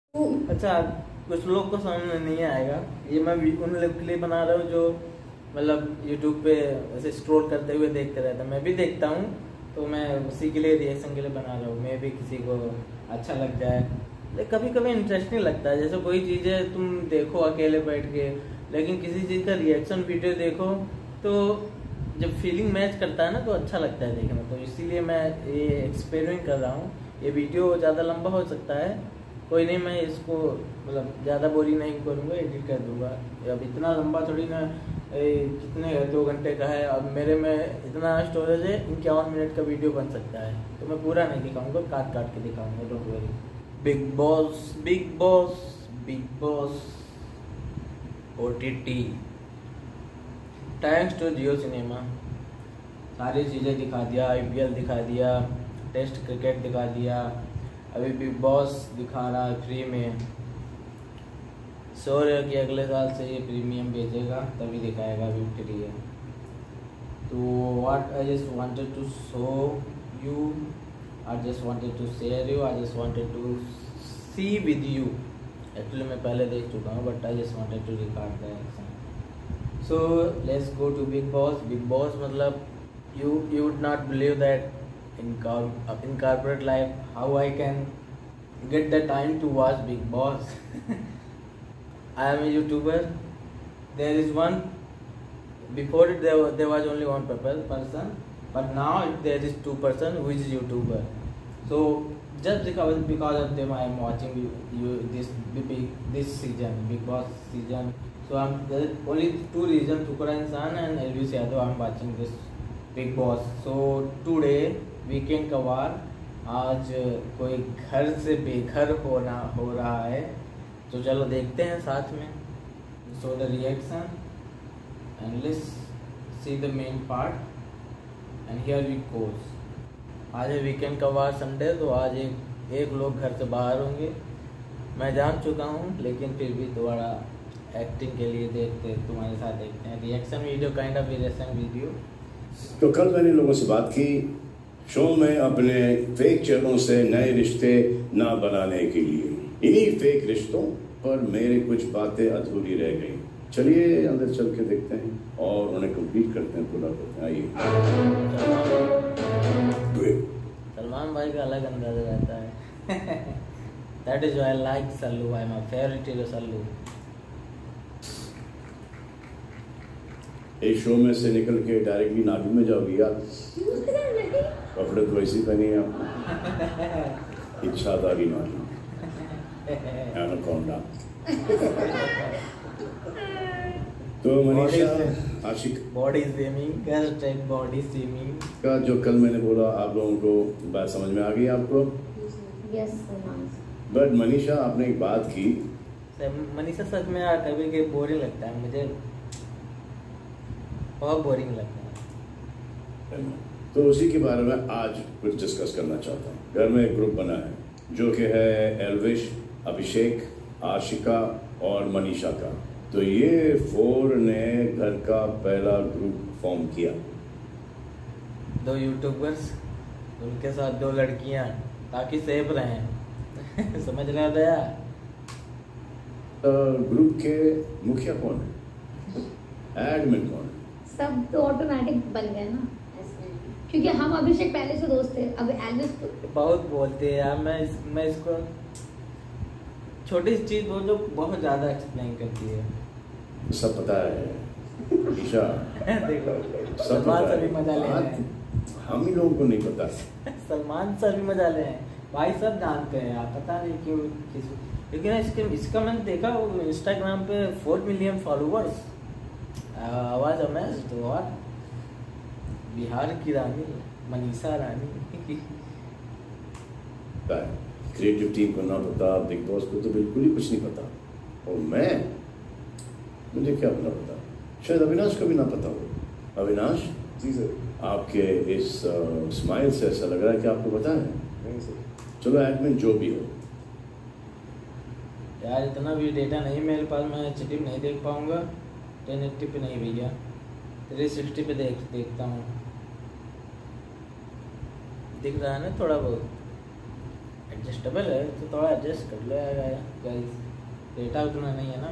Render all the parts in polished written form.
अच्छा, कुछ लोग को समझ में नहीं आएगा। ये मैं उन लोग के लिए बना रहा हूँ जो मतलब यूट्यूब पे ऐसे स्क्रॉल करते हुए देखते रहते हैं। मैं भी देखता हूँ, तो मैं उसी के लिए रिएक्शन के लिए बना रहा हूँ। मैं भी किसी को अच्छा लग जाए, लेकिन कभी कभी इंटरेस्टिंग लगता है। जैसे कोई चीज़ें तुम देखो अकेले बैठ के, लेकिन किसी चीज़ का रिएक्शन वीडियो देखो तो जब फीलिंग मैच करता है ना तो अच्छा लगता है देखने में। तो इसीलिए मैं ये एक्सपेरिमेंट कर रहा हूँ। ये वीडियो ज़्यादा लंबा हो सकता है, कोई नहीं, मैं इसको मतलब ज़्यादा बोरिंग नहीं करूँगा, एडिट कर दूँगा। अब इतना लंबा थोड़ी ना, कितने 2 घंटे का है। अब मेरे में इतना स्टोरेज है, 51 मिनट का वीडियो बन सकता है। तो मैं पूरा नहीं दिखाऊंगा, काट काट के दिखाऊंगा, don't worry. Big boss, big boss, big boss OTT, thanks to Jio cinema. सारी चीज़ें दिखा दिया, IPL दिखा दिया, टेस्ट क्रिकेट दिखा दिया, अभी बिग बॉस दिखा रहा है फ्री में। शो है कि अगले साल से ये प्रीमियम भेजेगा तभी दिखाएगा, अभी फ्री है। तो what I just wanted to show you, I just wanted to share you, I just wanted to see with you. Actually मैं पहले देख चुका हूँ, but I just wanted to record the action. So let's go to big boss. Big boss मतलब you would not believe that in corporate life how I can get the time to watch Big Boss. I am a YouTuber. There is one, before it there was only one person, but now there is 2 person who is YouTuber. So just because of them I am watching this season, Big Boss season. So there is only 2 reasons, Tukur Insan and Elvis Yadav, I am watching this big boss. So today weekend का वार, आज कोई घर से बेघर हो रहा है, तो चलो देखते हैं साथ में। So the reaction and let's see the main part and here we goes. आज है वीकेंड का वार, संडे, तो आज एक लोग घर से बाहर होंगे, मैं जान चुका हूँ, लेकिन फिर भी दोबारा एक्टिंग के लिए तुम्हारे साथ देखते हैं reaction video, kind of reaction video. तो कल मैंने लोगों से बात की शो में अपने फेक चेहरों से नए रिश्ते ना बनाने के लिए। इन्हीं फेक रिश्तों पर मेरी कुछ बातें अधूरी रह गई। चलिए अंदर चल के देखते हैं और उन्हें कंप्लीट करते हैं, पूरा करते हैं। आइए। सलमान भाई का अलग अंदाजा रहता है। That is why I like Sallu, I am my favourite hero Sallu. एक शो में से निकल के डायरेक्टली नाभि में जाओगी यार। कपड़े तो ऐसी पहनी है आप, इच्छाधारी नाभि, एनाकोंडा। तो Manisha, Aashika body shaming, character body shaming का जो कल मैंने बोला, आप लोगों को बात समझ में आ गई आपको? यस। बट मनीषा, आपने एक बात की। मनीषा सच में यार कभी कभी बोरिंग लगता है मुझे, बहुत बोरिंग लगता है। तो उसी के बारे में आज कुछ डिस्कस करना चाहता हूँ। घर में एक ग्रुप बना है जो कि है एल्विश, अभिषेक, आशिका और मनीषा का। तो ये 4 ने घर का पहला ग्रुप फॉर्म किया। 2 यूट्यूबर्स, उनके साथ 2 लड़कियां, ताकि सेफ रहें। समझ रहे हो दया? ग्रुप के मुखिया कौन है, एडमिन कौन है? सब तो ऑटोमेटिक बन गए ना, क्योंकि हम अभिषेक पहले से दोस्त थे। अब एल्विस तो बहुत बोलते हैं यार, मैं इसको छोटी सी चीज बोल जो बहुत ज्यादा एक्सप्लेन करती है। सब पता है ईशा। देखो सलमान सर भी मजा ले रहे हैं, हम ही लोगों को नहीं पता। सलमान सर भी मजा ले रहे हैं भाई, सब जानते हैं यार, पता नहीं क्यों लेकिन इसका मैंने देखा वो इंस्टाग्राम पे 4 मिलियन फॉलोअर्स। आवाज अमेज्ड, व्हाट, बिहार की रानी मनीषा रानी। क्रिएटिव टीम को ना पता, बिग बॉस को तो बिल्कुल ही कुछ नहीं पता। और मुझे क्या पता, शायद अविनाश को भी ना पता हो। अविनाश जी सर, आपके इस स्माइल से ऐसा लग रहा है कि आपको पता है। नहीं सर। चलो एडमिन जो भी हो यार, इतना भी डेटा नहीं मेरे पास, मैं एचडी नहीं देख पाऊंगा। 1080 पे नहीं भैया, 360 पे देखता हूँ। दिख रहा है ना थोड़ा बहुत। एडजस्टेबल है तो थोड़ा एडजस्ट कर लो यार गाइस, डेटा उतना नहीं है ना।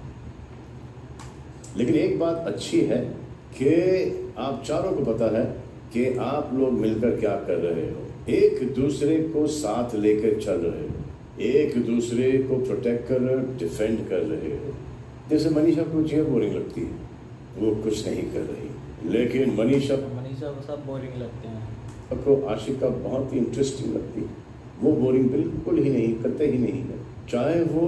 लेकिन एक बात अच्छी है कि आप चारों को पता है कि आप लोग मिलकर क्या कर रहे हो, एक दूसरे को साथ लेकर चल रहे हो, एक दूसरे को प्रोटेक्ट कर रहे हो, डिफेंड कर रहे हो। जैसे मनीषा को जिया बोरिंग लगती है, वो कुछ नहीं कर रही, लेकिन मनीषा को सब बोरिंग लगते हैं। को आशिका बहुत ही इंटरेस्टिंग लगती है, वो बोरिंग बिल्कुल ही नहीं, करते ही नहीं है, चाहे वो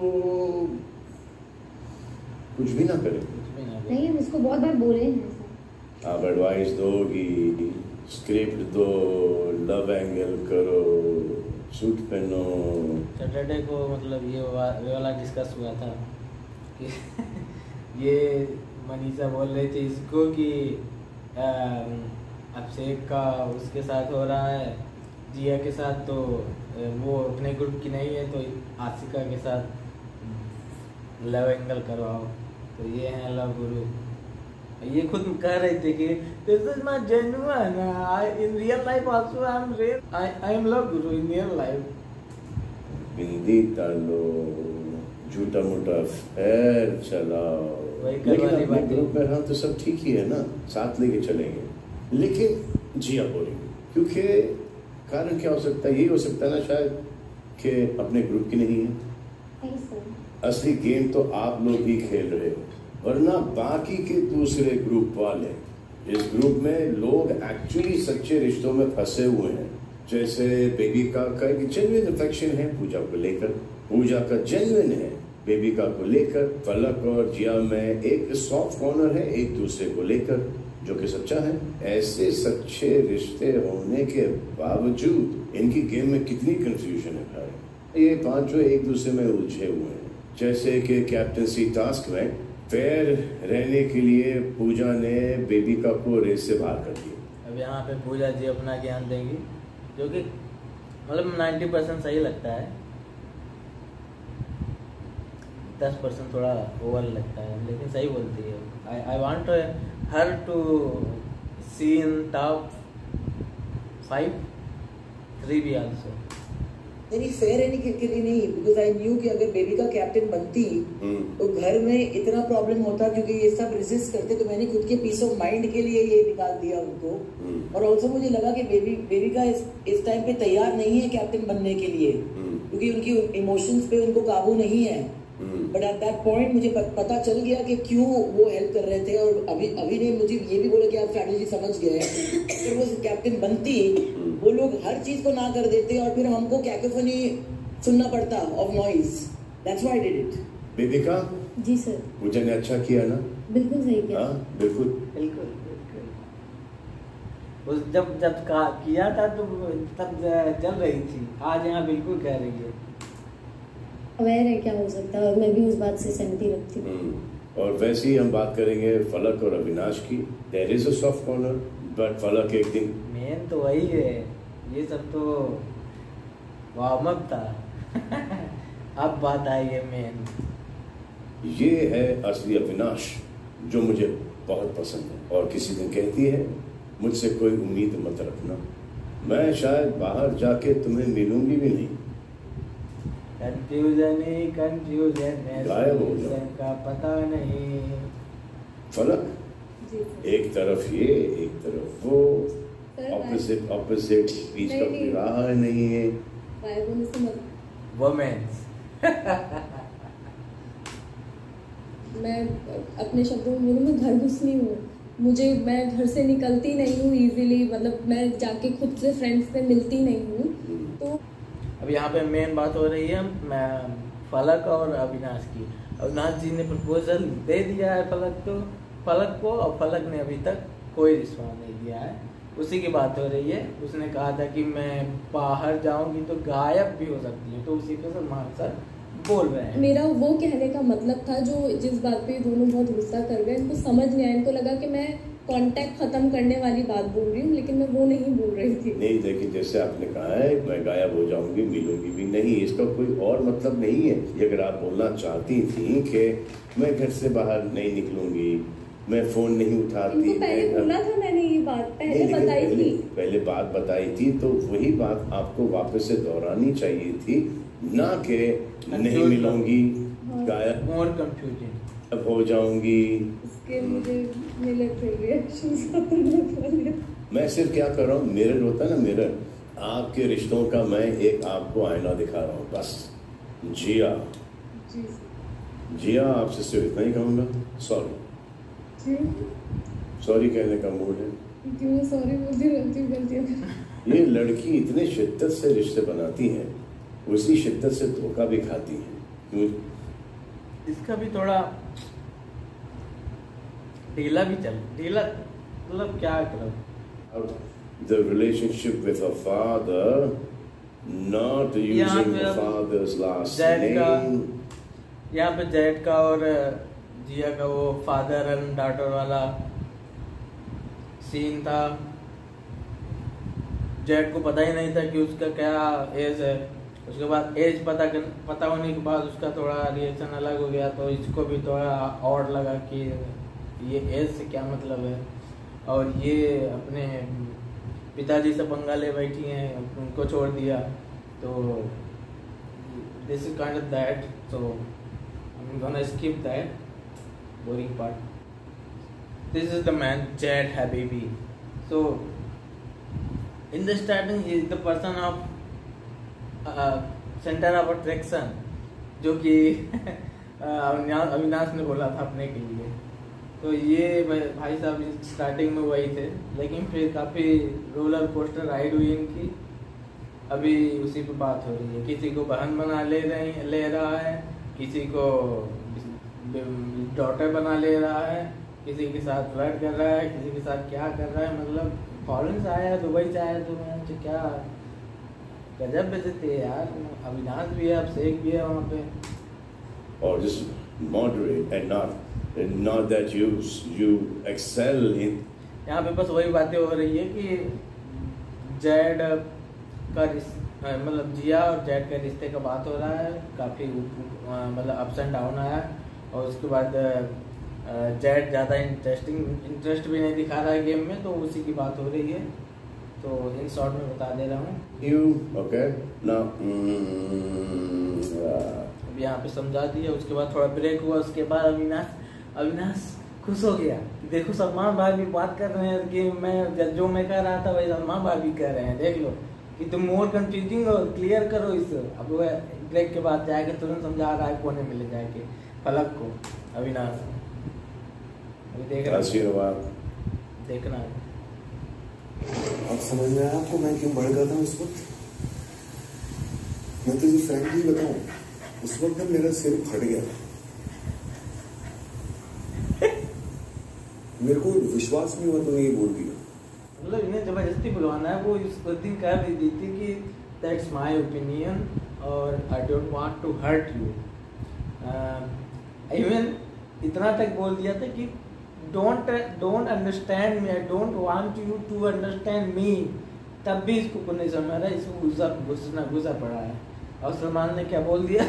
कुछ भी ना करे। नहीं, हम इसको बहुत बार बोले हैं ऐसा। आप एडवाइस दोगी, स्क्रिप्ट दो, लव एंगल करो, सूट पहनो। सैटरडे को मतलब ये वाला डिस्कस हुआ था कि ये मनीषा बोल रही थी इसको कि अभिषेक का उसके साथ हो रहा है, जिया के साथ, तो वो अपने ग्रुप की नहीं है तो आशिका के साथ लव एंगल करवाओ, तो ये है लव गुरु। ये खुद कह रहे थे कि this is my genuine, in real life also I am love guru in real life. बिंदी डालो, झूठा मूठा फैर चलाओ, लेकिन अपने ग्रुप में रहा तो सब ठीक ही है ना, साथ लेके चलेंगे। लेकिन जिया बोलेंगे क्योंकि कारण क्या हो सकता है, यही हो सकता है ना शायद कि अपने ग्रुप की नहीं है। असली गेम तो आप लोग ही खेल रहे हो, वरना बाकी के दूसरे ग्रुप वाले, इस ग्रुप में लोग एक्चुअली सच्चे रिश्तों में फंसे हुए हैं। जैसे बेबी का एक जेन्युइन अफेक्शन है पूजा को लेकर, पूजा का जेन्युइन है बेबिका को लेकर, फलक और जिया में एक सॉफ्ट कॉर्नर है एक दूसरे को लेकर जो कि सच्चा है। ऐसे सच्चे रिश्ते होने के बावजूद इनकी गेम में कितनी कंफ्यूजन है भाई। ये पांचों एक दूसरे में उलझे हुए हैं। जैसे कि कैप्टनसी टास्क में फेयर रहने के लिए पूजा ने बेबिका को रेस से बाहर कर दिया। अब यहाँ पे पूजा जी अपना ज्ञान देंगी जो कि मतलब 90% सही लगता है, 10% थोड़ा ओवर लगता है, लेकिन सही बोलती है। I want her to see in top 5, 3 भी also. नहीं फेयर रहने के लिए नहीं, बिकॉज आई न्यू कि अगर बेबी का कैप्टन बनती तो घर में इतना प्रॉब्लम होता, क्योंकि ये सब रेजिस्ट करते, तो मैंने खुद के पीस ऑफ माइंड के लिए ये निकाल दिया उनको। और ऑल्सो मुझे लगा कि बेबी का इस टाइम पे तैयार नहीं है कैप्टन बनने के लिए, क्योंकि उनकी इमोशंस पे उनको काबू नहीं है। बट एट दैट पॉइंट मुझे पता चल गया कि क्यों वो हेल्प कर रहे थे। और अभी ने मुझे ये भी बोला कि आप स्ट्रैटेजी समझ गए, अगर वो कैप्टन बनती वो लोग हर चीज को ना कर देते और फिर हमको कैकोफोनी सुनना पड़ता of noise. That's why I did it. Bebika ji sir, Pooja ने अच्छा किया ना? बिल्कुल सही किया। हाँ बिल्कुल बिल्कुल उस जब किया था तो तब चल रही थी, आज यहाँ बिल्कुल कह रही है। अवेयर है क्या हो सकता है, और मैं भी उस बात से सहमति रखती हूँ। और वैसे ही हम बात करेंगे फलक और अविनाश की। There is a soft corner, but Falaq एक दिन मेन तो वही है, ये सब तो वार्म अप था अब बात आई है मेन। ये है असली अविनाश जो मुझे बहुत पसंद है। और किसी दिन कहती है मुझसे कोई उम्मीद मत रखना, मैं शायद बाहर जाके तुम्हें मिलूंगी भी नहीं। कंफ्यूजन ही कंफ्यूजन है, गायब हो जाओ, का पता नहीं। फलक एक तरफ ये एक तरफ वो, ऑपोजिट बीच का कोई राह नहीं है। वोमेन्स मैं अपने शब्दों में बोलूँ, मैं घर घुसनी हूँ। मैं घर से निकलती नहीं हूँ इजीली, मतलब मैं जाके खुद से फ्रेंड्स से मिलती नहीं हूँ। तो अब यहाँ पे मेन बात हो रही है फलक और अविनाश की। अविनाश जी ने प्रपोजल दे दिया है फलक को, और फलक ने अभी तक कोई रिस्पॉन्स नहीं दिया है। उसी की बात हो रही है। उसने कहा था कि मैं बाहर जाऊंगी तो गायब भी हो सकती है, तो उसी पे सलमान सर बोल रहे हैं। मेरा वो कहने का मतलब था, जो जिस बात पे दोनों बहुत गुस्सा कर गए, इनको समझ नहीं आया। इनको लगा कि मैं कांटेक्ट खत्म करने वाली बात बोल रही हूँ, लेकिन मैं वो नहीं बोल रही थी। नहीं देखिए, जैसे आपने कहा है मैं गायब हो जाऊंगी, मिलूंगी भी नहीं, इसका कोई और मतलब नहीं है। ये अगर आप बोलना चाहती थी कि मैं घर से बाहर नहीं निकलूंगी, मैं फोन नहीं उठाती। इनको पहले बोला था मैंने ये बात, पहले नहीं, बताई थी। पहले बात बताई थी, तो वही बात आपको वापस से दोहरानी चाहिए थी, ना कि नहीं मिलूंगी, गायब मोर कंफ्यूजिंग अब हो जाऊंगी। इसके मुझे मिले थे रिएक्शंस। मैं सिर्फ क्या कर रहा हूँ, मिरर होता है ना, मिरर, आपके रिश्तों का मैं एक आपको आईना दिखा रहा हूँ बस। जिया, जी जिया, आपसे सिर्फ इतना ही कहूँगा, सॉरी। सॉरी कहने का मूड है। क्यों सॉरी बोलती रहती हूँ गलतियाँ। ये लड़की इतने शिद्दत से रिश्ते बनाती हैं, उसी शिद्दत से धोखा भी खाती हैं। क्यों? इसका भी थोड़ा ढीला मतलब क्या करो। The relationship with her father, not using her father's last name. यहाँ पे जैड का और जिया का वो फादर एंड डॉटर वाला सीन था। जैड को पता ही नहीं था कि उसका क्या एज है। उसके बाद एज पता होने के बाद उसका थोड़ा रिएक्शन अलग हो गया, तो इसको भी थोड़ा ऑड लगा कि ये एज से क्या मतलब है, और ये अपने पिताजी से पंगा ले बैठी हैं, उनको छोड़ दिया। तो this is kind of that, so I am gonna skip that boring part. This is the man Jad Habibi. So in the starting he is the person of center of attraction, जो कि अविनाश ने बोला था अपने के लिए। तो ये भाई साहब स्टार्टिंग में वही थे, लेकिन फिर काफ़ी रोलर कोस्टर राइड हुई इनकी। अभी उसी पे बात हो रही है, किसी को बहन बना ले रहा है, किसी को डॉटर बना ले रहा है, किसी के साथ फ्लर्ट कर रहा है, किसी के साथ क्या कर रहा है। मतलब फॉरेन से आया है, दुबई से आया, तो मैं क्या गजब बेचते हैं यार। अविनाश भी है, अभिषेक भी है वहाँ पे। Or just moderate and not that you excel in. यहाँ पे बस वही बातें हो रही है कि जैड का मतलब जिया और जैड के रिश्ते का बात हो रहा है, काफ़ी मतलब अप्स एंड डाउन आया। और उसके बाद जैड ज़्यादा इंटरेस्ट भी नहीं दिखा रहा है गेम में, तो उसी की बात हो रही है। तो इन शॉर्ट में बता दे रहा हूँ। Okay? Now, अब यहाँ पे समझा दिया। उसके बाद थोड़ा ब्रेक हुआ, उसके बाद अविनाश खुश हो गया कि देखो सलमान भाई भी बात कर रहे हैं कि मैं जो मैं कह रहा था वही सलमान भाई भी कह रहे हैं, देख लो कि तुम मोर कंफ्यूजिंग और क्लियर करो इस। अब वो ब्रेक के बाद जाके तुरंत समझा रहा है कोने में ले जाके फलक को अविनाश। अभी देख रहा देखना है। अब समझ में आया आपको मैं क्यों भड़क गया था उस वक्त? मैं तुझे फ्रैंकली बताऊं, उस वक्त ना मेरा सिर फट गया। मेरे को विश्वास नहीं हुआ तूने ये बोल दिया। मतलब इन्हें जबरदस्ती बुलवाना है। वो उस दिन कह भी दी थी कि दैट्स माय ओपिनियन और I don't want to hurt you. Even इतना तक बोल दिया था कि don't understand me, I don't want you to understand me. तब भी इसको कुछ नहीं समझ रहा, इसको गुस्सा पड़ा है। और सलमान ने क्या बोल दिया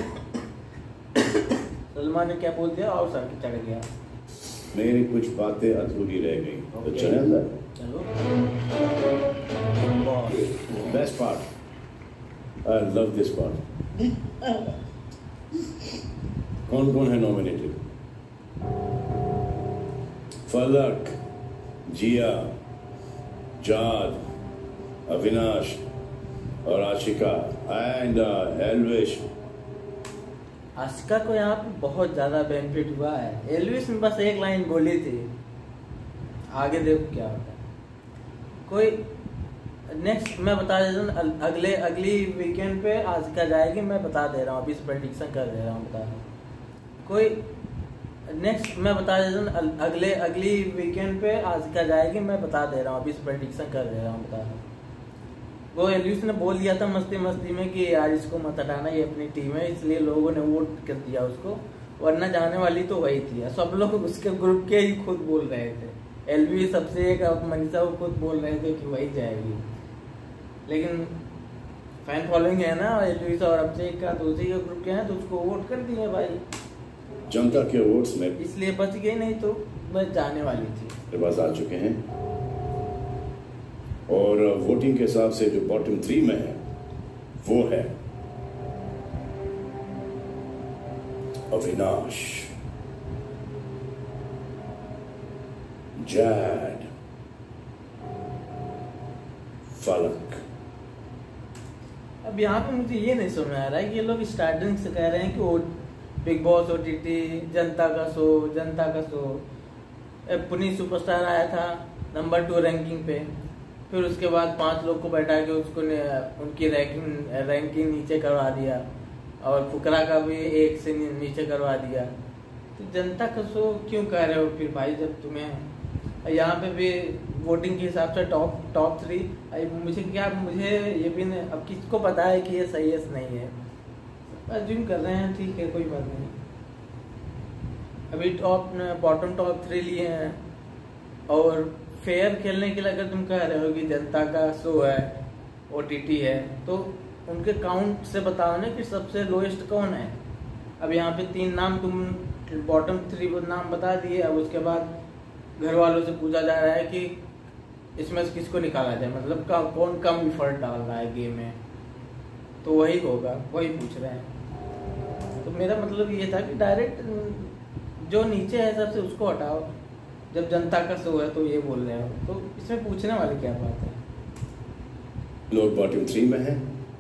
और सर के चढ़ गया। मेरी कुछ बातें अधूरी रह गई, तो चले अंदर। चलो। Best part, I love this part. कौन कौन है नॉमिनेटेड? फलक, जिया, जाद, अविनाश और आशिका एंड एल्विश। आशिका को यहाँ पे बहुत ज्यादा बेनिफिट हुआ है। एल्विश में बस एक लाइन बोली थी, आगे देखो क्या होता है। कोई नेक्स्ट मैं बता देता हूँ, अगली वीकेंड पे आशिका जाएगी, मैं बता दे रहा हूँ, अभी से प्रेडिक्शन कर दे रहा हूँ, बता रहा हूँ। कोई नेक्स्ट मैं बता देता हूँ, अगली वीकेंड पे आशिका जाएगी, मैं बता दे रहा हूँ, अभी से प्रेडिक्शन कर दे रहा हूँ, बता रहा हूँ। वो एल्विश ने बोल दिया था मस्ती में कि यार इसको मत हटाना, ये अपनी टीम है, इसलिए लोगों ने वोट कर दिया उसको, वरना जाने वाली तो वही थी। सब लोग उसके ग्रुप के ही खुद बोल रहे थे। एल्विश सबसे एक मनीषा वो खुद बोल रहे थे कि वही जाएगी, लेकिन फैन फॉलोइंग है ना एल्विश और अभिषेक का, तो उसी के ग्रुप के हैं, तो उसको वोट कर दिए भाई। जनता के वोट्स में इसलिए बच गई, नहीं तो बच जाने वाली थी। मेरे पास आ चुके हैं और वोटिंग के हिसाब से जो बॉटम 3 में है वो है अविनाश, जैड, फलक। अब यहाँ पे मुझे ये नहीं समझ आ रहा है कि ये लोग स्टार्टिंग से कह रहे हैं कि वो बिग बॉस OTT जनता का शो, जनता का शो। पुनीत सुपरस्टार आया था नंबर 2 रैंकिंग पे, फिर उसके बाद 5 लोग को बैठा के उसको उनकी रैंकिंग नीचे करवा दिया, और फुकरा का भी 1 से नीचे करवा दिया। तो जनता का शो क्यों कह रहे हो फिर भाई, जब तुम्हें यहाँ पे भी वोटिंग के हिसाब से टॉप 3, मुझे ये भी नहीं, अब किसको पता है कि ये सही है नहीं है, अज्यूम कर रहे हैं, ठीक है कोई बात नहीं। अभी बॉटम टॉप 3 लिए हैं, और फेयर खेलने के लिए अगर तुम कह रहे हो कि जनता का शो है, OTT है, तो उनके काउंट से बताओ ना कि सबसे लोएस्ट कौन है। अब यहाँ पे 3 नाम तुम बॉटम 3 नाम बता दिए, अब उसके बाद घर वालों से पूछा जा रहा है कि इसमें से किसको निकाला जाए, मतलब कौन कम इफर्ट डाल रहा है गेम में, तो वही होगा, वही पूछ रहे हैं। तो मेरा मतलब ये था कि डायरेक्ट जो नीचे है सबसे उसको हटाओ, जब जनता का शो है तो ये बोल रहे हो, तो इसमें पूछने वाली क्या बात है। लोग बॉटम 3 में हैं।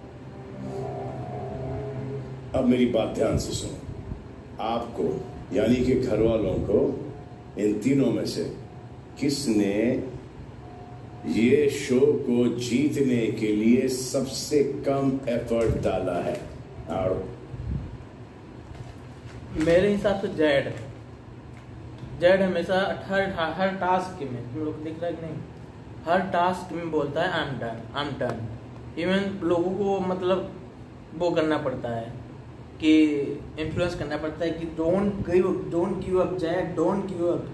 अब मेरी बात ध्यान से सुनो, आपको यानी कि घर वालों को इन तीनों में से किसने ये शो को जीतने के लिए सबसे कम एफर्ट डाला है? और मेरे हिसाब से जेड हमेशा हर टास्क में, तुम लोग दिख रहा है कि नहीं, हर टास्क में बोलता है आई एम डन। इवन लोगों को मतलब वो करना पड़ता है कि इन्फ्लुएंस करना पड़ता है कि don't give up Jad, don't give up.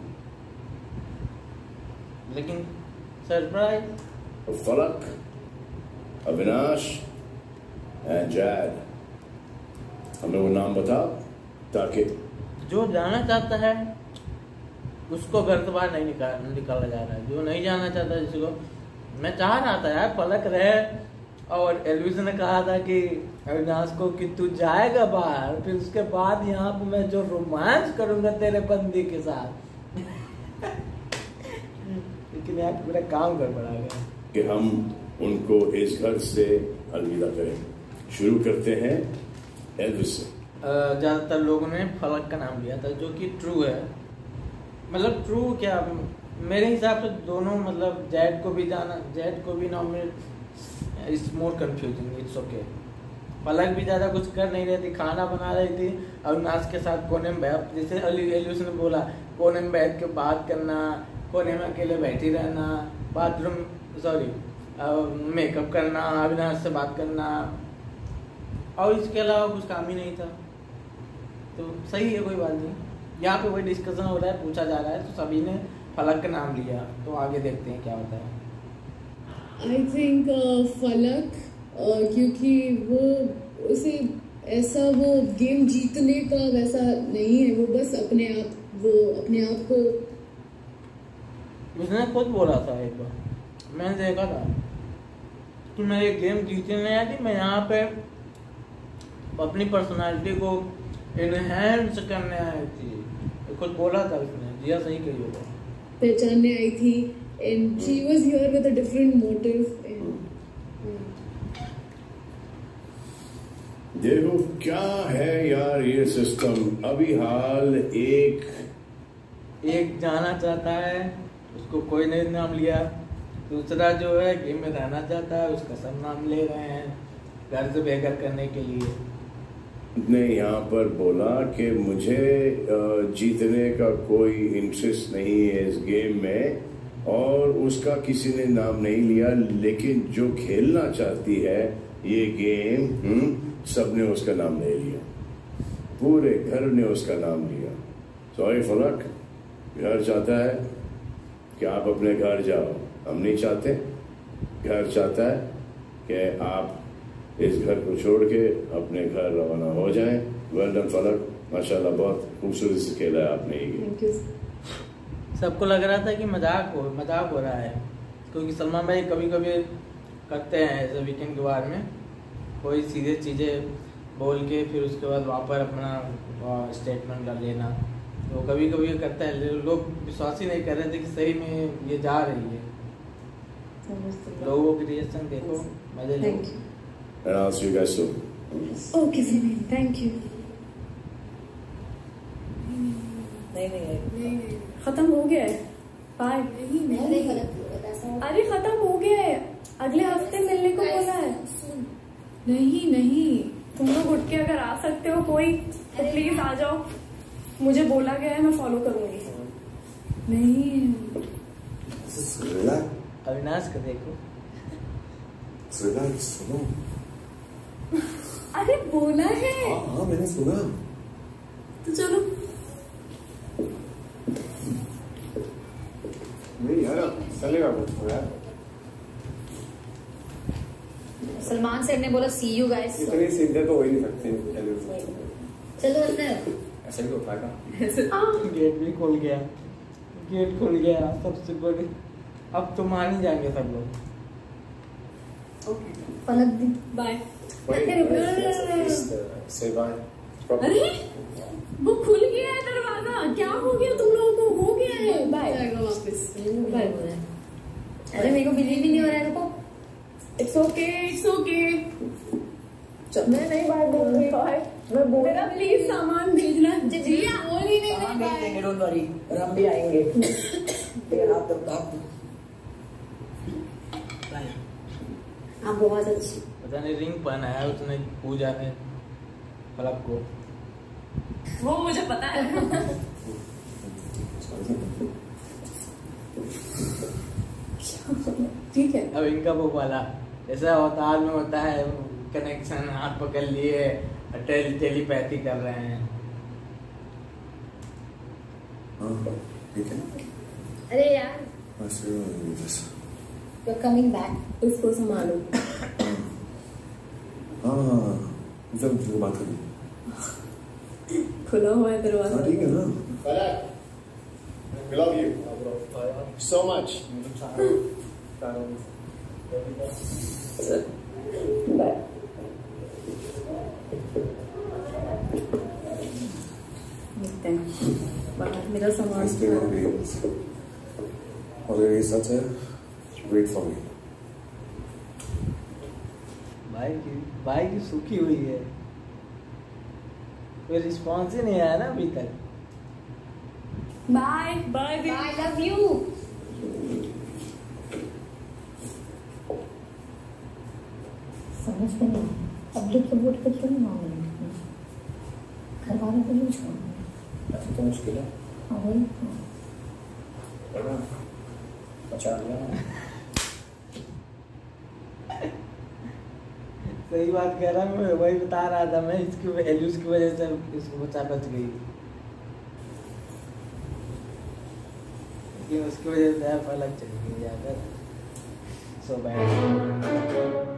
लेकिन surprise, Falaq, Avinash and Z, हमें वो नाम बताओ ताकि जो जाना चाहता है उसको घर से बाहर नहीं निकाला जा रहा है। जो नहीं जाना चाहता, जिसको मैं चाह रहा था यार फलक रहे, और एलविस ने कहा था कि अविनाश को कि तू जाएगा बाहर, फिर उसके बाद यहाँ पे मैं जो रोमांस करूंगा तेरे बंदी के साथ। लेकिन यार मेरा काम गड़बड़ा गया कि हम उनको इस घर से अलविदा करें। शुरू करते हैं एलविस से। ज्यादातर लोगों ने फलक का नाम लिया था, जो कि ट्रू है। मतलब ट्रू क्या, मेरे हिसाब से दोनों, मतलब जेड को भी nominate it's more confusing, it's okay. Falaq भी ज्यादा कुछ कर नहीं रही थी, खाना बना रही थी अविनाश के साथ कोने में बैठ, जैसे एलविस ने बोला, कोने में बैठ के बात करना, कोने में अकेले बैठी रहना, मेकअप करना, अविनाश से बात करना, और इसके अलावा कुछ काम ही नहीं था। तो सही है, कोई बात नहीं। यहाँ पे वही डिस्कशन हो रहा है, पूछा जा रहा है, तो सभी ने फलक का नाम लिया। तो आगे देखते हैं क्या होता है। आई थिंक फलक, क्योंकि वो उसे ऐसा वो गेम जीतने का वैसा नहीं है, वो बस अपने आप को उसने खुद बोला था एक बार, मैंने देखा था कि मैं ये गेम जीतने नहीं आई थी, मैं यहाँ पे अपनी पर्सनालिटी को इनहेंस करने आई थी, खुद बोला था उसने। जिया सही कही होगा, पहचानने आई थी, and she was here with a different motive. देखो क्या है यार ये सिस्टम। अभी हाल एक जाना चाहता है, उसको कोई नहीं नाम लिया। दूसरा जो है गेम में रहना चाहता है, उसका सब नाम ले रहे हैं घर से बेघर करने के लिए। ने यहाँ पर बोला कि मुझे जीतने का कोई इंटरेस्ट नहीं है इस गेम में, और उसका किसी ने नाम नहीं लिया, लेकिन जो खेलना चाहती है ये गेम सबने उसका नाम ले लिया, पूरे घर ने उसका नाम लिया। सॉरी फलक, घर चाहता है कि आप अपने घर जाओ, हम नहीं चाहते। घर चाहता है कि आप इस घर को छोड़ के अपने घर रवाना हो जाएं, वेल डन फलक, माशाल्लाह बहुत खूबसूरती से खेला है आपने ये। Thank you. सबको लग रहा था कि मजाक हो रहा है, क्योंकि सलमान भाई कभी कभी करते हैं ऐसे वीकेंड के बारे में कोई सीधे चीज़ें बोल के फिर उसके बाद वहाँ पर अपना स्टेटमेंट कर लेना, तो कभी कभी करता है। लोग विश्वास ही नहीं कर रहे थे कि सही में ये जा रही है। लोगों की रिएक्शन देखो, मजे लो। Thank you. And I'll see you guys soon. Okay thank you. नहीं खत्म हो गया है, बाय। अरे खत्म हो गया है, अगले हफ्ते मिलने को बोला है। नहीं, तुम लोग उठ के अगर आ सकते हो कोई तो प्लीज आ जाओ, मुझे बोला गया है, मैं फॉलो करूंगी। नहीं अविनाश का देखो। सुनो। अरे बोला है। हाँ मैंने सुना। तो चलो। नहीं यार चलेगा वो यार। सलमान सर ने बोला सी यू गाइस। इतने सीधे तो हो ही नहीं सकते। चलो अंदर। ऐसा भी होता है गेट भी खुल गया, सबसे बड़ी। अब तो मान ही जाएंगे सब लोग। पलक दी। बाय। से बाय। अरे वो खुल गया है दरवाजा, क्या हो गया तुम लोगों को? हो गया है, बाय। वापस अरे मेरे को बिलीव ही नहीं हो रहा है। रुको। It's okay. मैं नहीं बाय बोल रही। मैं बोल रहा प्लीज सामान भेजना। जी बोल ही नहीं रही बाय। डोंट वरी, हम भी आएंगे। आप तब तक आप बहुत अच्छी। पता नहीं रिंग पहना है उसने पूजा ने फलक को। वो मुझे पता है। ठीक है। अब इनका वो वाला ऐसा अवतार में होता है, कनेक्शन हाथ पकड़ लिए टेलीपैथी कर रहे हैं। ठीक है। अरे यार you're coming back। उसको संभालो। हाँ जब बात करी। खुला हुआ है दरवाजा। हाँ ठीक है ना। We love you so much. Bye. मिलते हैं बाहर। मेरा सामान अगर ये सच है वेट फॉर मी। भाई की सूखी हुई है, कोई रिस्पॉन्स ही नहीं आया ना अभी तक। Bye bye. I love you। समझ में नहीं पब्लिक के वोट पे क्यों नहीं मांगे, घर वालों को नहीं छोड़ना। ऐसा तो मुश्किल है। हाँ वही। बचा लिया। सही बात कह रहा मैं, वही बता रहा था मैं। इसकी वैल्यूज की वजह से इसको बच गई, लेकिन उसकी वजह से फलक चली गई ज्यादा। So bad.